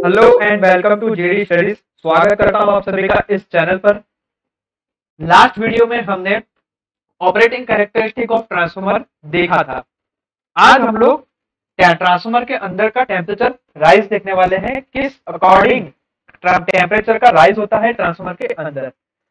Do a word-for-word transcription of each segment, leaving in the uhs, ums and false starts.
Hello and welcome to JD studies. स्वागत करता हूं आप सभी का इस चैनल पर। लास्ट वीडियो में हमने ऑपरेटिंग कैरेक्टरिस्टिक ऑफ ट्रांसफार्मर देखा था। आज हम लोग ट्रांसफार्मर के अंदर का टेम्परेचर राइज देखने वाले हैं, किस अकॉर्डिंग टेम्परेचर का राइज होता है ट्रांसफार्मर के अंदर।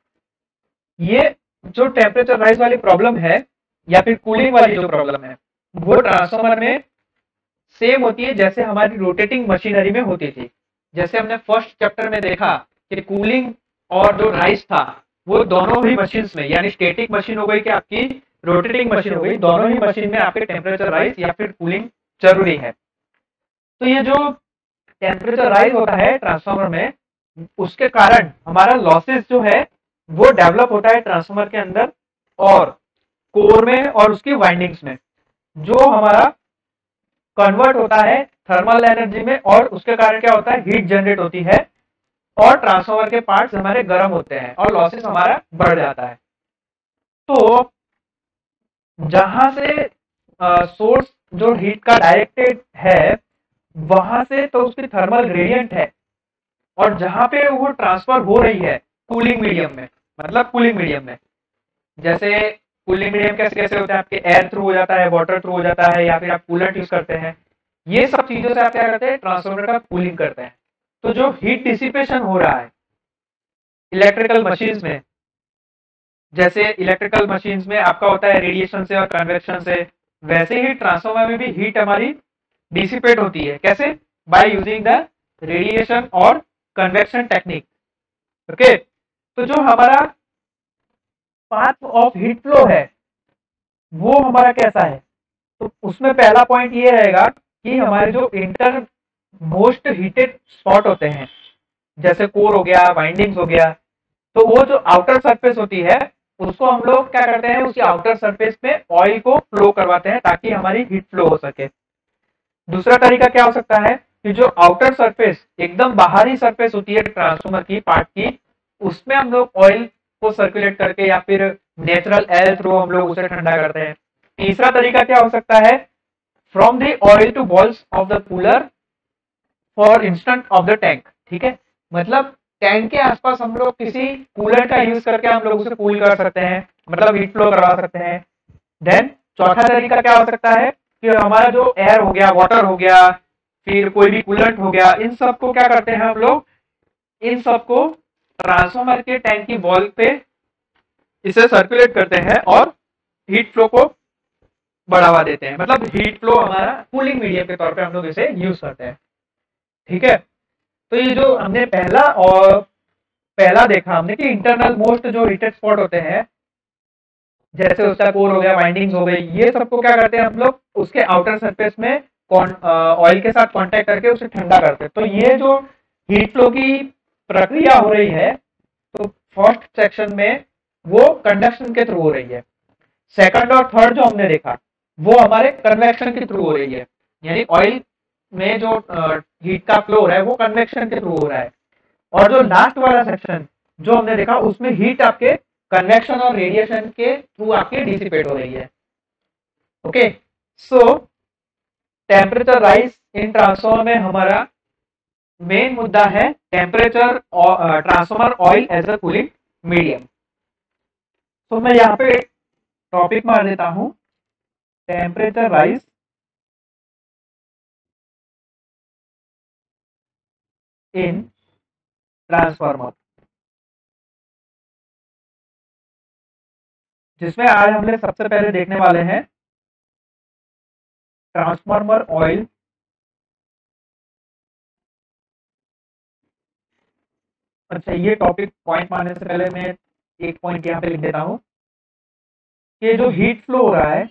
ये जो टेम्परेचर राइज वाली प्रॉब्लम है या फिर कूलिंग वाली जो प्रॉब्लम है वो ट्रांसफार्मर में सेम होती है जैसे हमारी रोटेटिंग मशीनरी में होती थी। जैसे हमने फर्स्ट चैप्टर में देखा कि कूलिंग और जो राइस था वो दोनों ही मशीन में, यानी स्टैटिक मशीन हो गई कि आपकी रोटेटिंग मशीन हो गई, दोनों ही मशीन में आपके टेम्परेचर राइस या फिर कूलिंग जरूरी है। तो ये जो टेम्परेचर राइज होता है ट्रांसफार्मर में, उसके कारण हमारा लॉसेस जो है वो डेवलप होता है ट्रांसफार्मर के अंदर और कोर में और उसकी वाइंडिंग्स में, जो हमारा कन्वर्ट होता है थर्मल एनर्जी में और उसके कारण क्या होता है, हीट जनरेट होती है और ट्रांसफार्मर के पार्ट्स हमारे गर्म होते हैं और लॉसेस हमारा बढ़ जाता है। तो जहां से सोर्स जो हीट का डायरेक्टेड है वहां से तो उसकी थर्मल ग्रेडियंट है, और जहां पे वो ट्रांसफर हो रही है कूलिंग मीडियम में, मतलब कूलिंग मीडियम में, जैसे कूलिंग मीडियम कैसे कैसे होता है, आपके एयर थ्रू हो जाता है, वाटर थ्रू हो जाता है, या फिर आप कूलेंट यूज करते हैं। ये सब चीजों से आप क्या करते हैं, ट्रांसफार्मर का कूलिंग करते हैं। तो जो हीट डिसिपेशन हो रहा है इलेक्ट्रिकल मशीन्स में, जैसे इलेक्ट्रिकल मशीन्स में आपका होता है रेडिएशन से और कन्वेक्शन से, वैसे ही ट्रांसफार्मर में भी हीट हमारी डिसिपेट होती है। कैसे? बाय यूजिंग द रेडिएशन और कन्वेक्शन टेक्निक। ओके, तो जो हमारा पाथ ऑफ हीट फ्लो है वो हमारा कैसा है, तो उसमें पहला पॉइंट ये रहेगा कि हमारे जो इंटर मोस्ट हीटेड स्पॉट होते हैं, जैसे कोर हो गया, वाइंडिंग्स हो गया, तो वो जो आउटर सरफेस होती है उसको हम लोग क्या करते हैं, उसकी आउटर सरफेस पे ऑयल को फ्लो करवाते हैं ताकि हमारी हीट फ्लो हो सके। दूसरा तरीका क्या हो सकता है कि जो आउटर सरफेस एकदम बाहरी सरफेस होती है ट्रांसफार्मर की पार्ट की, उसमें हम लोग ऑयल को सर्कुलेट करके या फिर नेचुरल एयर थ्रू हम लोग उसे ठंडा करते हैं। तीसरा तरीका क्या हो सकता है, from the oil to balls of the cooler for instant of the tank. ठीक है, मतलब टैंक के आसपास हम लोग किसी कूलर का यूज करके हम लोग उसे कूल कर सकते हैं, मतलब हीट फ्लो करवा सकते हैं। देन चौथा तरीका क्या हो सकता है कि हमारा जो एयर हो गया, वाटर हो गया, फिर कोई भी कूलेंट हो गया, इन सबको क्या करते हैं हम लोग, इन सबको ट्रांसफार्मर के टैंक की वॉल पे इसे सर्कुलेट करते हैं और हीट फ्लो को बढ़ावा देते हैं। मतलब हीट फ्लो हमारा कूलिंग मीडियम के तौर पे हम लोग इसे यूज करते हैं। ठीक है, तो ये जो हमने पहला और पहला देखा हमने कि इंटरनल मोस्ट जो हीटेड स्पॉट होते हैं, जैसे उसका कोर हो गया, वाइंडिंग्स हो गई, ये सबको क्या करते हैं हम लोग उसके आउटर सरफेस में ऑयल के साथ कांटेक्ट करके उसे ठंडा करते हैं। तो ये जो हीट फ्लो की प्रक्रिया हो रही है, तो फर्स्ट सेक्शन में वो कंडक्शन के थ्रू हो रही है। सेकंड और थर्ड जो हमने देखा वो हमारे कन्वेक्शन के थ्रू हो रही है, यानी ऑयल में जो हीट का फ्लो हो रहा है वो कन्वेक्शन के थ्रू हो रहा है। और जो लास्ट वाला सेक्शन जो हमने देखा उसमें हीट आपके कन्वेक्शन और रेडिएशन के थ्रू आपके डिसिपेट हो रही है। Okay, so temperature rise in transformer में हमारा मेन मुद्दा है temperature transformer oil as a cooling medium. तो मैं यहाँ पे टॉपिक मार देता हूं, टेम्परेचर राइज इन ट्रांसफार्मर, जिसमें आज हम लोग सबसे पहले देखने वाले हैं ट्रांसफार्मर ऑयल अच्छा, ये टॉपिक पॉइंट मारने से पहले मैं एक पॉइंट यहाँ पे लिख देता हूँ कि जो हीट फ्लो हो रहा है,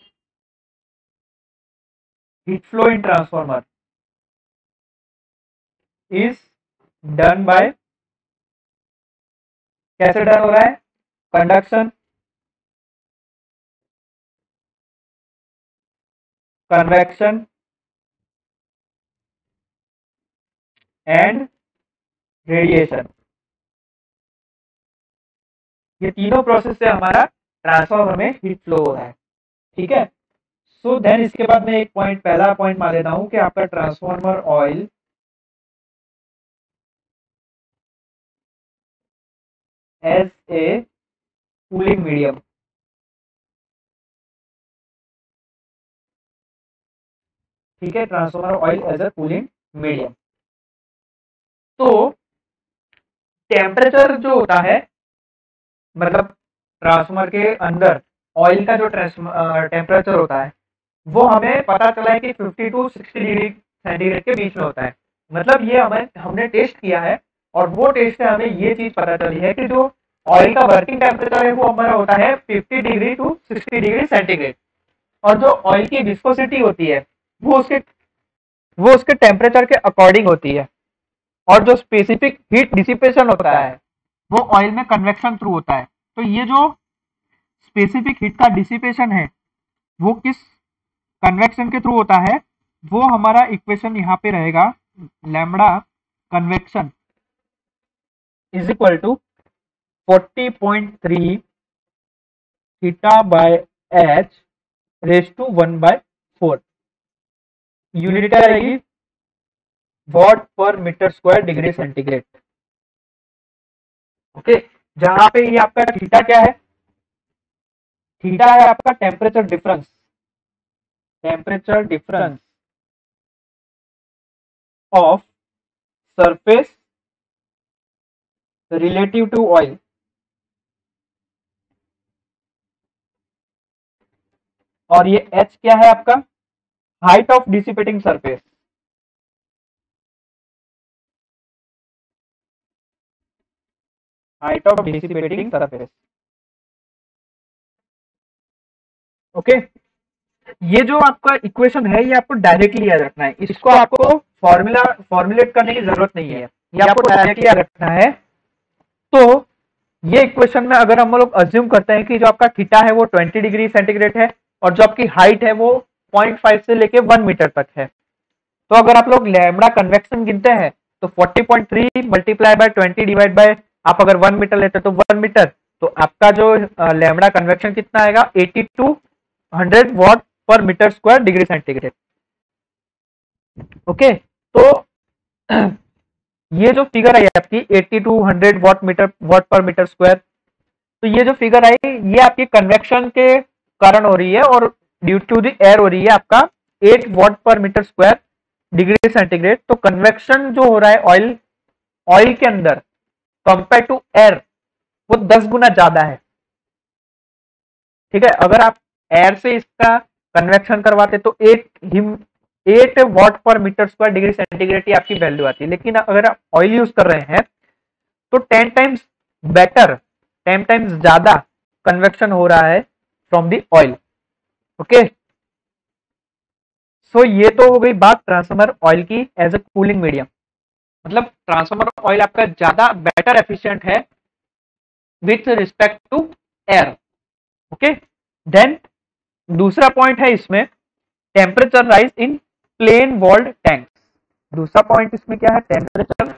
heat flow in transformer is done by, कैसे डन हो रहा है, कंडक्शन, कन्वेक्शन एंड रेडिएशन। ये तीनों प्रोसेस से हमारा ट्रांसफार्मर में हीट फ्लो हो रहा है। ठीक है, सो देन इसके बाद मैं एक पॉइंट, पहला पॉइंट मान लेता हूं कि आपका transformer oil as a cooling medium. ठीक है, transformer oil as a cooling medium. तो टेम्परेचर जो होता है, मतलब ट्रांसफॉर्मर के अंदर ऑयल का जो टेम्परेचर होता है वो हमें पता चला है कि fifty to sixty degree centigrade के बीच में होता है। मतलब ये हमें हमने टेस्ट किया है और वो टेस्ट से हमें ये चीज पता चली है कि जो ऑयल का वर्किंग टेम्परेचर है वो हमारा होता है fifty degree to sixty degree centigrade, और जो ऑयल की विस्कोसिटी होती है वो उसके वो उसके टेम्परेचर के अकॉर्डिंग होती है। और जो स्पेसिफिक हीट डिसिपेशन होता है वो ऑयल में कन्वेक्शन थ्रू होता है। तो ये जो स्पेसिफिक हीट का डिसिपेशन है वो किस कन्वेक्शन के थ्रू होता है, वो हमारा इक्वेशन यहाँ पे रहेगा, lambda convection is equal to forty point three theta by H raise to one by four. Unit क्या रहेगी, watt per metre square degree centigrade. Okay, जहां पे ये आपका थीटा क्या है, थीटा है आपका temperature difference, temperature difference of surface relative to oil. और ये h क्या है आपका, height of dissipating surface. Height of dissipating surface. Okay, ये जो आपका इक्वेशन है ये आपको डायरेक्टली याद रखना है, इसको आपको फॉर्मूला फॉर्मुलेट करने की जरूरत नहीं है, ये आपको डायरेक्टली याद रखना है। तो ये इक्वेशन में अगर हम लोग अज्यूम करते हैं कि जो आपका थीटा है वो ट्वेंटी डिग्री सेंटीग्रेड है और जो आपकी हाइट है वो पॉइंट फाइव से लेके वन मीटर तक है, तो अगर आप लोग लैम्बडा कन्वेक्शन गिनते हैं तो forty point three multiply by twenty divide by, आप अगर वन मीटर लेते तो वन मीटर, तो आपका जो लैम्बडा कन्वेक्शन कितना आएगा, eighty two hundred watt per metre square degree centigrade. Okay, तो ये जो फिगर आई आपकी eighty two hundred watt metre watt per metre square, तो ये जो फिगर आई ये आपकी कन्वेक्शन के कारण हो रही है और ड्यू टू द एयर हो रही है आपका eight watt per metre square degree centigrade. तो कन्वेक्शन जो हो रहा है ऑयल ऑयल के अंदर कंपेयर टू एयर वो दस गुना ज्यादा है। ठीक है, अगर आप एयर से इसका कन्वेक्शन करवाते तो eight him eight watt per metre square degree centigrade की आपकी वैल्यू आती है, लेकिन अगर आप ऑयल यूज कर रहे हैं तो ten times better, ten times ज्यादा कन्वेक्शन हो रहा है from the oil. Okay, so ये तो हो गई बात ट्रांसफॉर्मर ऑयल की एज अ कूलिंग मीडियम, मतलब ट्रांसफॉर्मर ऑयल आपका ज्यादा बेटर एफिशिएंट है with respect to air. Okay, then दूसरा पॉइंट है इसमें temperature rise in plain walled tank. दूसरा पॉइंट इसमें क्या है, temperature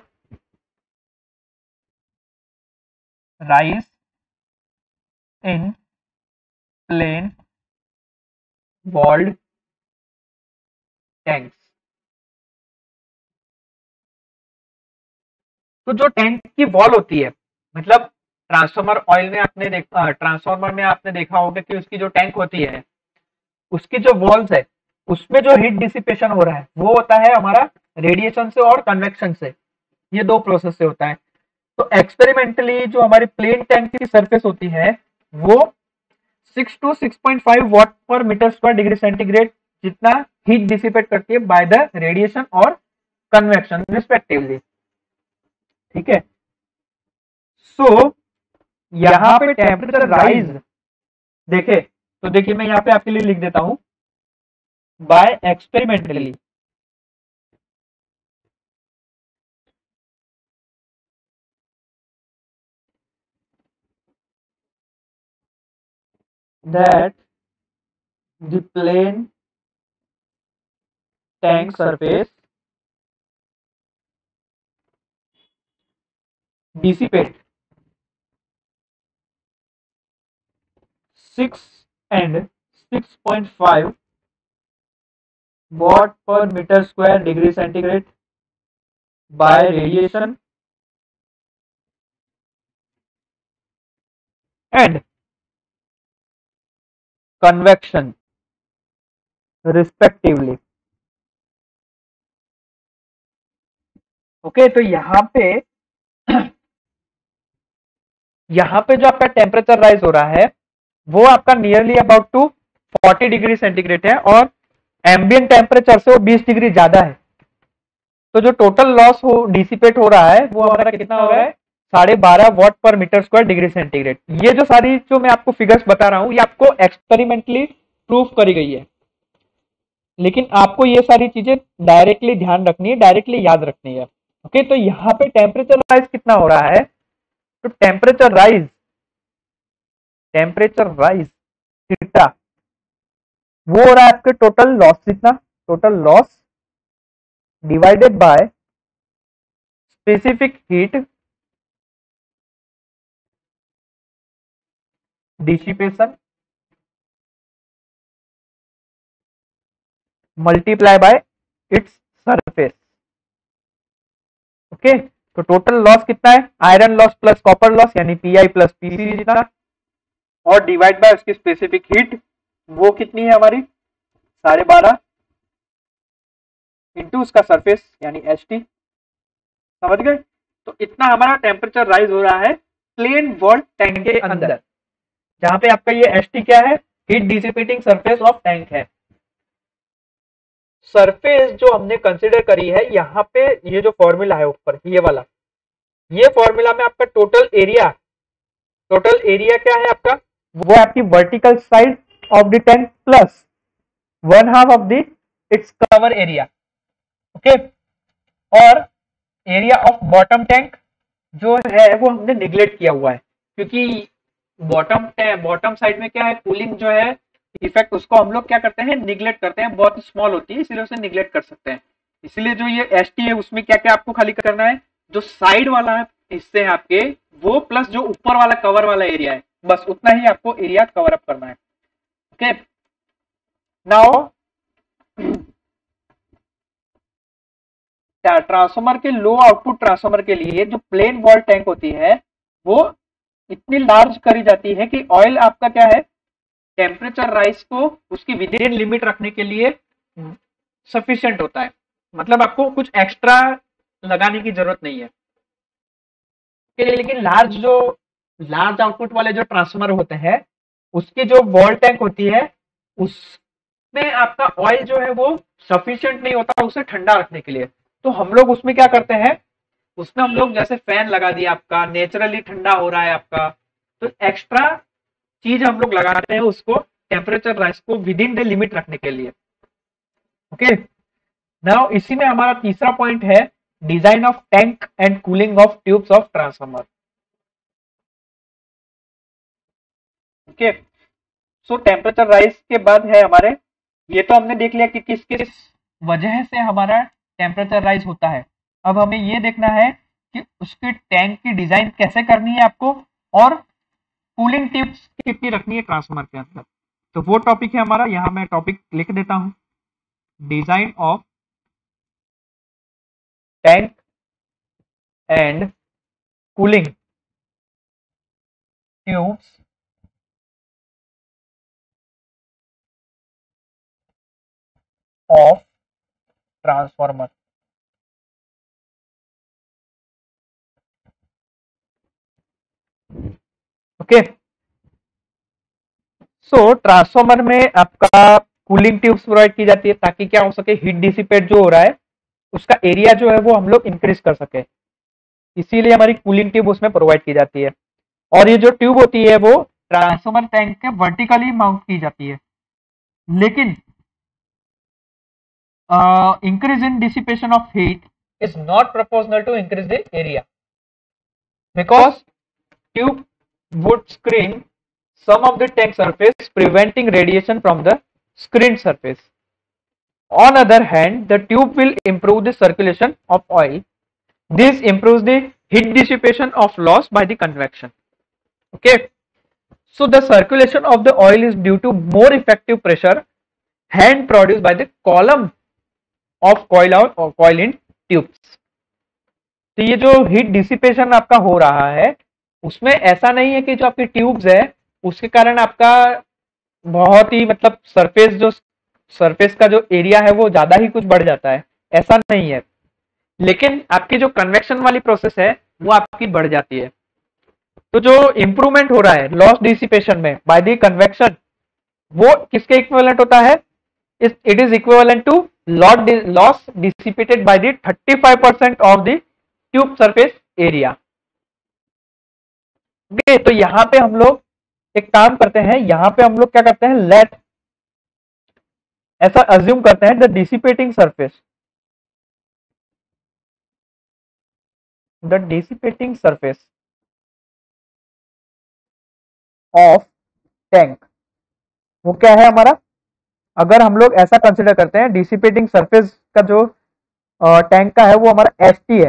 rise in plain walled tanks. तो जो टैंक की वॉल होती है, मतलब ट्रांसफॉर्मर ऑयल में आपने देखा, ट्रांसफॉर्मर में आपने देखा होगा कि उसकी जो टैंक होती है उसकी जो वॉल्स है उसमें जो हीट डिसिपेशन हो रहा है वो होता है हमारा रेडिएशन से और कन्वेक्शन से, ये दो प्रोसेस से होता है। तो एक्सपेरिमेंटली जो हमारी प्लेन टैंक की सरफेस होती है वो six to six point five watt per metre square degree centigrade जितना हीट डिसिपेट करती है बाय द रेडिएशन और कन्वेक्शन रिस्पेक्टिवली। ठीक है, सो so, यहाँ पे टेम्परेचर राइज देखे तो देखिए मैं यहाँ पे आपके लिए लिख देता हूं, by experimentally that the plane tank surface dissipate six and six point five watt per meter square degree centigrade by radiation and convection respectively. Okay okay, तो यहाँ पे यहाँ पे जो आपका टेम्परेचर राइज हो रहा है वो आपका nearly about two forty degree centigrade है और एम्बियंट टेम्परेचर से वो बीस डिग्री ज्यादा है। तो जो टोटल लॉस हो डिसिपेट हो रहा है वो हमारा कितना हो रहा है, साढ़े बारह what per metre square degree centigrade. ये जो सारी जो मैं आपको फिगर्स बता रहा हूं ये आपको एक्सपेरिमेंटली प्रूफ करी गई है, लेकिन आपको ये सारी चीजें डायरेक्टली ध्यान रखनी है, डायरेक्टली याद रखनी है। ओके, तो यहाँ पे टेम्परेचर राइज कितना हो रहा है, तो temperature rise temperature rise theta वो हो रहा है आपके टोटल लॉस कितना, total loss divided by specific heat dissipation multiply by its surface. Okay, तो टोटल लॉस कितना है, iron loss plus copper loss यानी पीआई प्लस पीसी जितना, और डिवाइड बाय उसकी स्पेसिफिक हीट वो कितनी है हमारी साढ़े बारह इंटू उसका सरफेस यानी एच टी। समझ गए? तो इतना हमारा टेम्परेचर राइज हो रहा है प्लेन वॉल टैंक के अंदर, जहां पे आपका ये एच टी क्या है, heat dissipating surface of tank है। सरफेस जो हमने कंसिडर करी है यहाँ पे, ये जो फॉर्मूला है ऊपर ये वाला, ये फॉर्मूला में आपका टोटल एरिया, टोटल एरिया क्या है आपका, वो आपकी vertical side of the tank plus one half of the its cover area. Okay, और एरिया ऑफ बॉटम टैंक जो है वो हमने निगलेक्ट किया हुआ है, क्योंकि बॉटम बॉटम साइड में क्या है, कूलिंग जो है इफेक्ट उसको हम लोग क्या करते हैं, निगलेक्ट करते हैं, बहुत स्मॉल होती है इसलिए उसे निगलेक्ट कर सकते हैं। इसलिए जो ये एस टी है उसमें क्या क्या आपको खाली करना है, जो साइड वाला हिस्से है आपके वो प्लस जो ऊपर वाला कवर वाला एरिया है, बस उतना ही आपको एरिया कवर अप करना है। ओके, नाउ ट्रांसफार्मर के लो आउटपुट ट्रांसफार्मर के लिए जो प्लेन वॉल टैंक होती है वो इतनी लार्ज करी जाती है कि ऑयल आपका क्या है, टेम्परेचर राइज को उसकी विद इन लिमिट रखने के लिए सफिशिएंट होता है, मतलब आपको कुछ एक्स्ट्रा लगाने की जरूरत नहीं है। लेकिन लार्ज जो लार्ज आउटपुट वाले जो ट्रांसफार्मर होते हैं उसकी जो वॉल टैंक होती है उसमें आपका ऑयल जो है वो सफिशिएंट नहीं होता उसे ठंडा रखने के लिए। तो हम लोग उसमें क्या करते हैं, उसमें हम लोग जैसे फैन लगा दिया, आपका नेचुरली ठंडा हो रहा है आपका, तो एक्स्ट्रा चीज हम लोग लगाते हैं उसको टेम्परेचर राइज को विद इन द लिमिट रखने के लिए। ओके, नाउ इसी में हमारा तीसरा पॉइंट है design of tank and cooling of tubes of transformer. Okay, so temperature rise के बाद है हमारे, ये तो हमने देख लिया कि किस किस वजह से हमारा टेम्परेचर राइज होता है। अब हमें ये देखना है कि उसके टैंक की डिजाइन कैसे करनी है आपको, और कूलिंग टिप्स कितनी रखनी है ट्रांसफार्मर के अंदर। तो वो टॉपिक है हमारा, यहां मैं टॉपिक लिख देता हूं, design of tank and cooling tubes of transformer. Okay, so transformer में आपका कूलिंग ट्यूब्स प्रोवाइड की जाती है ताकि क्या हो सके, हीट डिसिपेट जो हो रहा है उसका एरिया जो है वो हम लोग इंक्रीज कर सके, इसीलिए हमारी कूलिंग ट्यूब उसमें प्रोवाइड की जाती है। और ये जो ट्यूब होती है वो ट्रांसफार्मर टैंक के वर्टिकली माउंट की जाती है, लेकिन increase in dissipation of heat is not proportional to increase the area, because tube would screen some of the tank surface preventing radiation from the screened surface. On other hand, the tube will improve the circulation of oil. This improves the heat dissipation of loss by the convection. Okay, so the circulation of the oil is due to more effective pressure hand produced by the column of coil out or coil in tubes. तो ये जो heat dissipation आपका हो रहा है उसमें ऐसा नहीं है कि जो आपकी ट्यूब्स है उसके कारण आपका बहुत ही मतलब सरफेस जो सरफेस का जो एरिया है वो ज्यादा ही कुछ बढ़ जाता है, ऐसा नहीं है। लेकिन आपकी जो कन्वेक्शन वाली प्रोसेस है वो आपकी बढ़ जाती है। तो जो इंप्रूवमेंट हो रहा है लॉस डिसिपेशन में बाय द कन्वेक्शन, वो किसके इक्विवेलेंट होता है? It is equivalent to loss dissipated by the thirty five percent of the tube surface area. Okay, तो यहां पे हम लोग एक काम करते हैं, यहां पे हम लोग क्या करते हैं, लेट ऐसा अज्यूम करते हैं the dissipating surface the dissipating surface of tank, वो क्या है हमारा? अगर हम लोग ऐसा कंसिडर करते हैं डिसिपेटिंग सरफेस का जो टैंक का है वो हमारा एस टी है,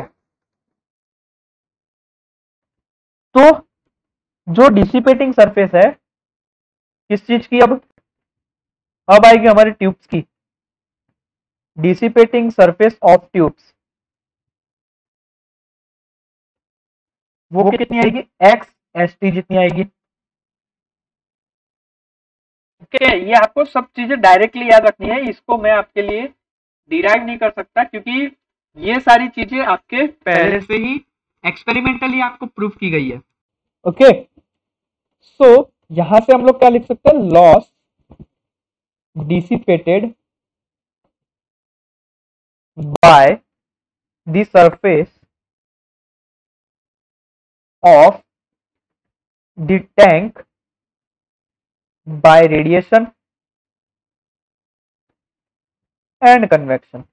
तो जो डिसिपेटिंग सरफेस है किस चीज की, अब अब आएगी हमारी ट्यूब्स की, डिसिपेटिंग सरफेस ऑफ ट्यूब्स, वो कितनी आएगी? एक्स एस टी जितनी आएगी। ओके, ये आपको सब चीजें डायरेक्टली याद रखनी है, इसको मैं आपके लिए डिराइव नहीं कर सकता क्योंकि ये सारी चीजें आपके पहले से ही एक्सपेरिमेंटली आपको प्रूफ की गई है। ओके, सो यहां से हम लोग क्या लिख सकते हैं, loss dissipated by the surface of the tank by radiation and convection.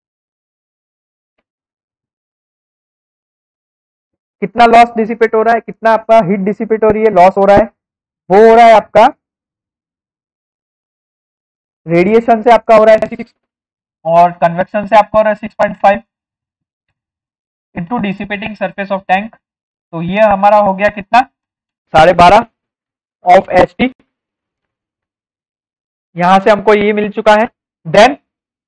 कितना लॉस डिसिपेट हो रहा है, कितना आपका हीट डिसिपेट हो रही है, लॉस हो रहा है, वो हो रहा है आपका रेडिएशन से आपका हो रहा है सिक्स और कन्वेक्शन से आपका हो रहा है six point five into dissipating surface of tank, तो ये हमारा हो गया कितना, साढ़े बारह ऑफ एच टी। यहां से हमको ये मिल चुका है। देन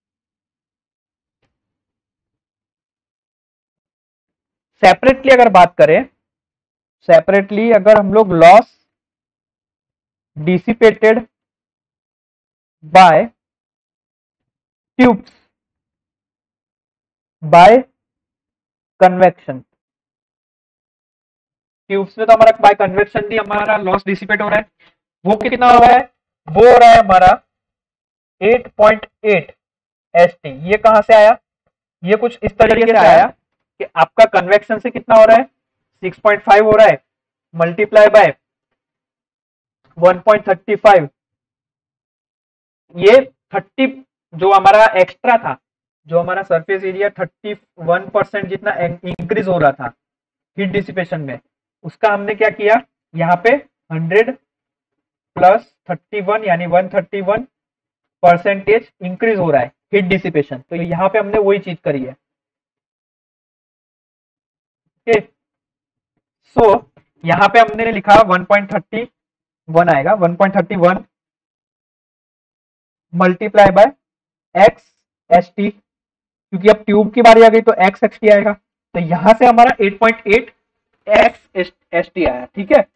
सेपरेटली अगर बात करें, सेपरेटली अगर हम लोग loss dissipated by tubes by convection, tubes में तो हमारा बाय कन्वेक्शन भी हमारा लॉस डिसिपेट हो रहा है, वो कितना हो रहा है, वो हो रहा है हमारा eight point eight S T. ये कहां से आया, ये कुछ इस तरीके से आया कि आपका कन्वेक्शन से कितना हो रहा है, सिक्स पॉइंट फाइव हो रहा है, multiply by one point thirty five, ये थर्टी जो हमारा एक्स्ट्रा था, जो हमारा surface area thirty one percent जितना इंक्रीज हो रहा था हीट डिसिपेशन में, उसका हमने क्या किया, यहाँ पे हंड्रेड प्लस थर्टी वन यानी one thirty one percentage increase हो रहा है हीट डिसिपेशन, तो यहाँ पे हमने वही चीज करी है। ओके, सो यहाँ पे हमने लिखा वन पॉइंट थर्टी वन आएगा, one point thirty one multiply by X S T, क्योंकि अब ट्यूब की बारी आ गई तो एक्स एस टी आएगा, तो यहां से हमारा eight point eight X S T आया। ठीक है,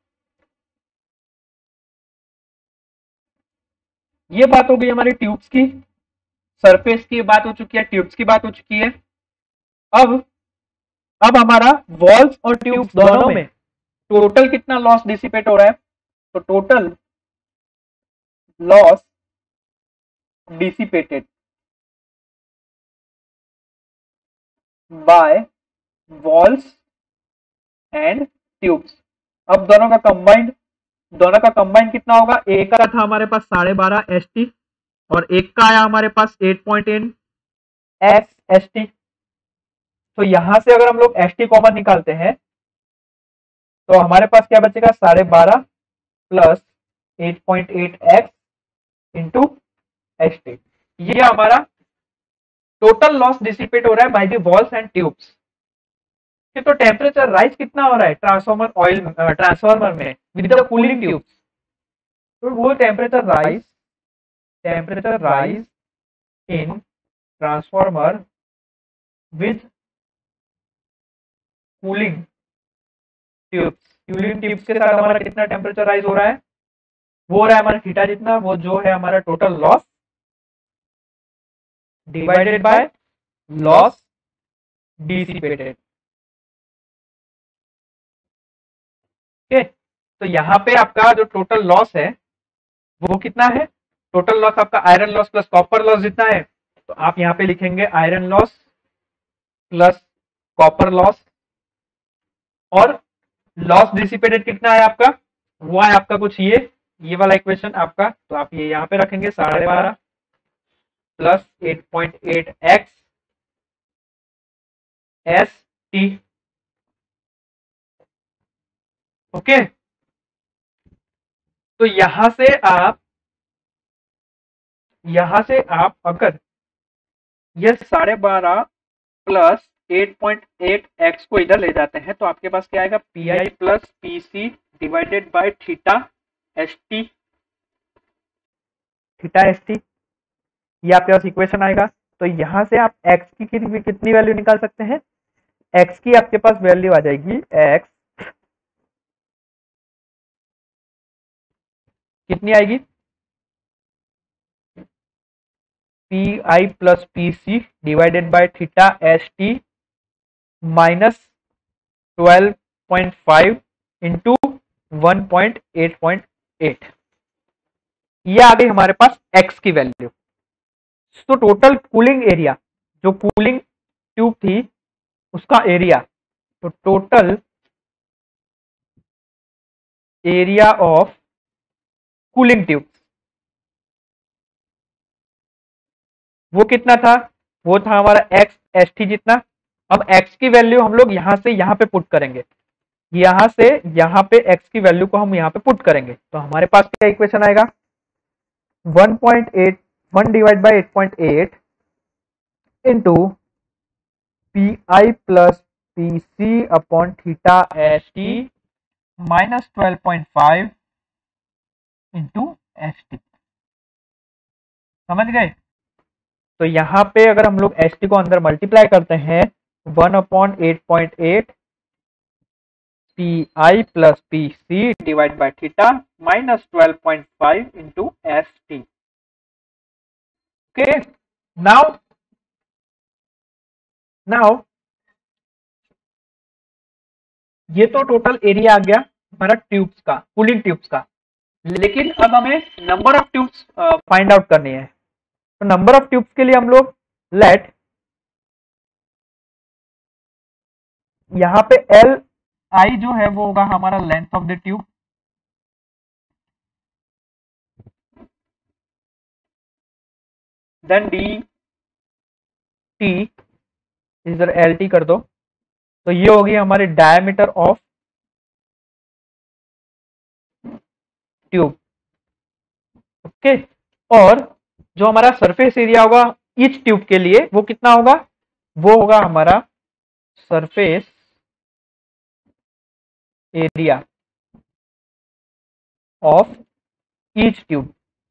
ये बात हो गई हमारी ट्यूब्स की, सरफेस की बात हो चुकी है, ट्यूब्स की बात हो चुकी है। अब अब हमारा वॉल्स और ट्यूब्स दोनों में टोटल कितना लॉस डिसिपेट हो रहा है, तो total loss dissipated by walls and tubes, अब दोनों का कंबाइंड, दोनों का कंबाइंड कितना होगा, एक का था हमारे पास साढ़े बारह एस टी और एक का आया हमारे पास eight point eight X S T, तो यहां से अगर हम लोग एस टी कॉमन निकालते हैं तो हमारे पास क्या बचेगा, साढ़े बारह plus eight point eight X into S T, ये हमारा टोटल लॉस डिसिपेट हो रहा है by the walls and tubes. तो टेम्परेचर राइज कितना हो रहा है ट्रांसफॉर्मर ऑयल ट्रांसफॉर्मर में विद द कूलिंग ट्यूब्स, तो वो temperature rise temperature rise in transformer with cooling tubes cooling tubes के साथ हमारा कितना टेम्परेचर राइज हो रहा है, वो हो रहा है हमारा थीटा जितना, वो जो है हमारा total loss divided by loss dissipated. Okay, तो यहां पे आपका जो टोटल लॉस है वो कितना है, टोटल लॉस आपका iron loss plus copper loss जितना है, तो आप यहां पे लिखेंगे iron loss plus copper loss, और लॉस डिसिपेटेड कितना है आपका, वो है आपका कुछ ये ये वाला इक्वेशन आपका, तो आप ये यहां पे रखेंगे साढ़े बारह plus eight point eight X S T. Okay, तो यहां से आप यहां से आप अगर ये साढ़े बारह plus eight point eight X को इधर ले जाते हैं तो आपके पास क्या आएगा, P I plus P C divided by theta S T, theta S T, ये आपके पास इक्वेशन आएगा। तो यहां से आप x की कितनी कितनी वैल्यू निकाल सकते हैं, x की आपके पास वैल्यू आ जाएगी, x कितनी आएगी, P I plus P C divided by theta S T minus twelve point five into one point eight point eight, ये आ गई हमारे पास x की वैल्यू। तो टोटल कूलिंग एरिया, जो कूलिंग ट्यूब थी उसका एरिया, तो total area of cooling tube वो कितना था, वो था हमारा x एस टी जितना। अब x की वैल्यू हम लोग यहां से यहां पे पुट करेंगे, यहां से यहां पे x की वैल्यू को हम यहां पे पुट करेंगे, तो हमारे पास क्या इक्वेशन आएगा, one point eight one divide by eight point eight into P I plus P C upon theta S T minus twelve point five into S T. समझ गए, तो यहां पे अगर हम लोग एस टी को अंदर मल्टीप्लाई करते हैं, one upon eight point eight P I plus P C divide by theta minus twelve point five into S T. Okay, now now ये तो टोटल एरिया आ गया हमारा ट्यूब्स का, कूलिंग ट्यूब्स का, लेकिन अब हमें number of tubes find out करनी है। तो नंबर ऑफ ट्यूब्स के लिए हम लोग लेट यहां पे एल आई जो है वो होगा हमारा length of the tube, then D T इधर एल टी कर दो, तो ये होगी हमारी डायमीटर ऑफ ट्यूब। ओके, और जो हमारा सरफेस एरिया होगा ईच ट्यूब के लिए वो कितना होगा, वो होगा हमारा surface area of each tube,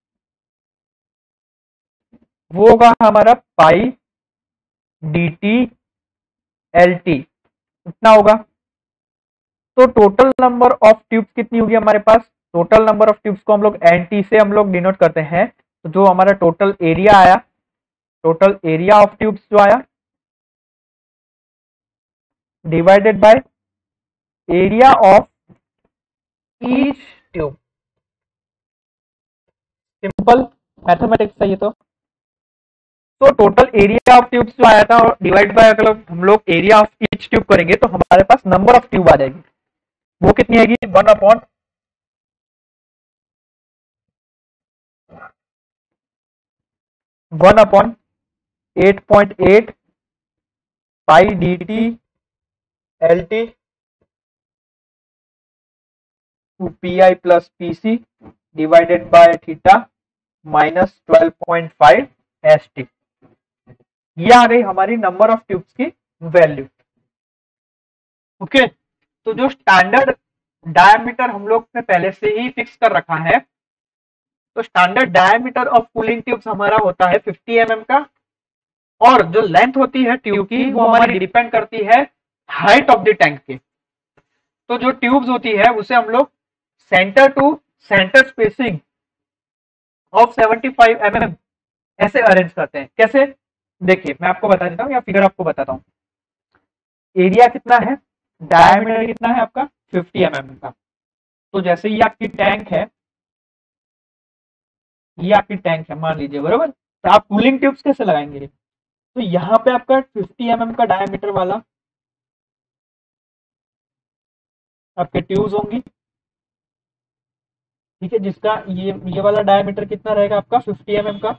वो होगा हमारा pi D T L T, इतना होगा। तो टोटल नंबर ऑफ ट्यूब्स कितनी होगी हमारे पास, टोटल नंबर ऑफ ट्यूब्स को हम लोग एन टी से हम लोग डिनोट करते हैं, तो जो हमारा टोटल एरिया आया, टोटल एरिया ऑफ ट्यूब्स जो आया divided by area of each tube, simple mathematics है ये तो। तो टोटल एरिया ऑफ ट्यूब्स जो आया था और डिवाइड बाय अगर हम लोग एरिया ऑफ ईच ट्यूब करेंगे तो हमारे पास नंबर ऑफ ट्यूब आ जाएगी, वो कितनी आएगी, one upon one upon eight point eight pi D T L T to P I plus P C divided by theta minus twelve point five S T. ये आ गई हमारी नंबर ऑफ ट्यूब्स की वैल्यू। ओके, तो जो standard diameter हम लोग ने पहले से ही फिक्स कर रखा है, तो standard diameter of cooling tubes हमारा होता है फिफ्टी एम एम का, और जो लेंथ होती है ट्यूब की वो हमारी डिपेंड करती है हाइट ऑफ द टैंक की। तो जो ट्यूब्स होती है उसे हम लोग centre to centre spacing of seventy five M M ऐसे अरेंज करते हैं। कैसे, देखिए मैं आपको बता देता हूँ या फिगर आपको बताता हूँ। एरिया कितना है, डायमीटर कितना है आपका फिफ्टी एम एम का। तो जैसे ये आपकी टैंक है, ये आपकी टैंक है मान लीजिए, बरोबर। तो आप कूलिंग ट्यूब्स कैसे लगाएंगे, तो यहाँ पे आपका फिफ्टी एम एम का डायमीटर वाला आपके ट्यूब्स होंगी, ठीक है, जिसका ये ये वाला डायमीटर कितना रहेगा आपका फिफ्टी एम एम का।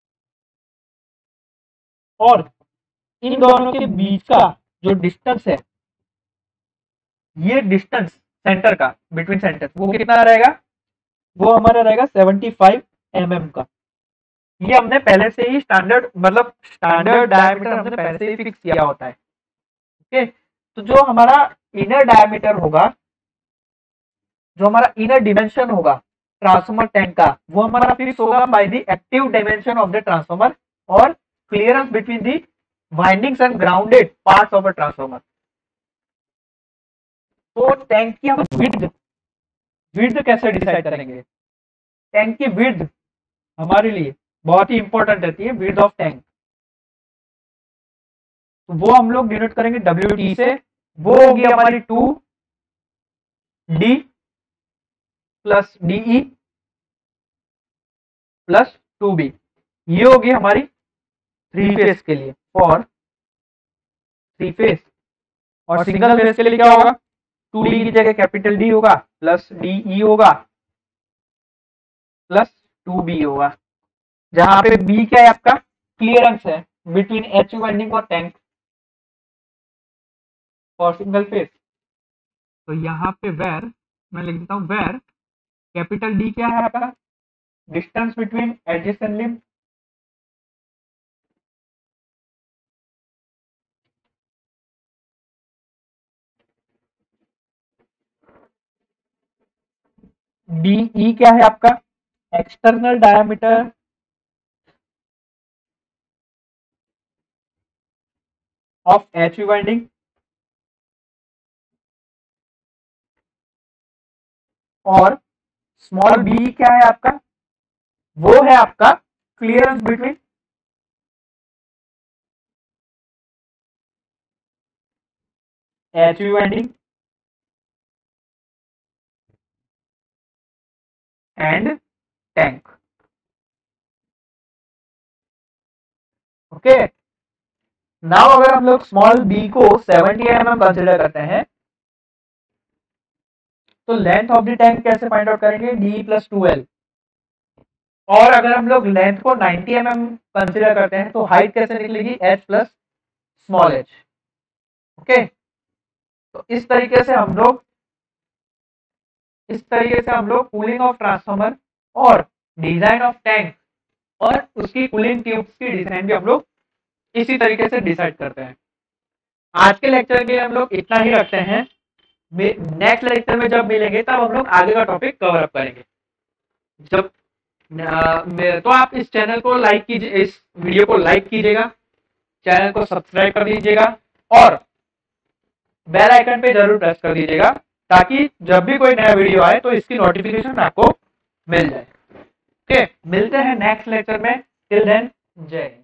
और इन दोनों के बीच का जो डिस्टेंस है, ये डिस्टेंस सेंटर का बिटवीन सेंटर, वो कितना रहेगा, वो हमारा रहेगा सेवेंटी फाइव एम एम का। ये हमने पहले से ही स्टैंडर्ड मतलब स्टैंडर्ड डायमीटर हमने पहले से ही फिक्स किया होता है। ओके, तो जो हमारा इनर डायमीटर होगा, जो हमारा इनर डिमेंशन होगा ट्रांसफॉर्मर टैंक का, वो हमारा फिक्स होगा by the active dimension of the transformer और clearance between the windings and grounded parts of a transformer. तो टैंक की हम विड्थ विड्थ कैसे डिसाइड करेंगे, टैंक की विड्थ हमारे लिए बहुत ही इंपॉर्टेंट रहती है, विड्थ ऑफ टैंक। तो वो हम लोग डिनोट करेंगे डब्ल्यू टी से, वो होगी हमारी two D plus DE plus two B. ये होगी हमारी थ्री फेस के लिए, फॉर थ्री फेस। और सिंगल फेस के लिए क्या होगा, टू डी की जगह कैपिटल डी होगा प्लस डीई होगा प्लस टू बी होगा, जहां पे बी क्या है आपका क्लियरेंस है बिटवीन एच वाइंडिंग और टैंक और सिंगल फेस। तो यहाँ पे वेर मैं लिख देता हूं, वेर कैपिटल डी क्या है आपका distance between adjacent limb DE क्या है आपका external diameter of H winding और स्मॉल बी क्या है आपका, वो है आपका clearance between H winding and tank. Okay, now अगर हम लोग स्मॉल बी को सेवेंटी एम एम कंसिडर करते हैं, तो लेंथ ऑफ द टैंक कैसे फाइंड आउट करेंगे, डी प्लस टू एल। और अगर हम लोग लेंथ को नाइंटी एम एम कंसिडर करते हैं, तो हाइट कैसे निकलेगी, H plus small H. Okay, तो इस तरीके से हम लोग इस तरीके से हम लोग कूलिंग ऑफ ट्रांसफार्मर और डिजाइन ऑफ टैंक और उसकी कूलिंग ट्यूब्स की डिजाइन भी हम लोग इसी तरीके से डिसाइड करते हैं। आज के लेक्चर के लिए हम लोग इतना ही रखते हैं। नेक्स्ट लेक्चर में जब मिलेंगे तब हम लोग आगे का टॉपिक कवर अप करेंगे। जब आ, तो आप इस चैनल को लाइक कीजिए, इस वीडियो को लाइक कीजिएगा, चैनल को सब्सक्राइब कर दीजिएगा और बेल आइकन पे जरूर प्रेस कर दीजिएगा, ताकि जब भी कोई नया वीडियो आए तो इसकी नोटिफिकेशन आपको मिल जाए। ओके, मिलते हैं नेक्स्ट लेक्चर में। टिल देन, जय हिंद।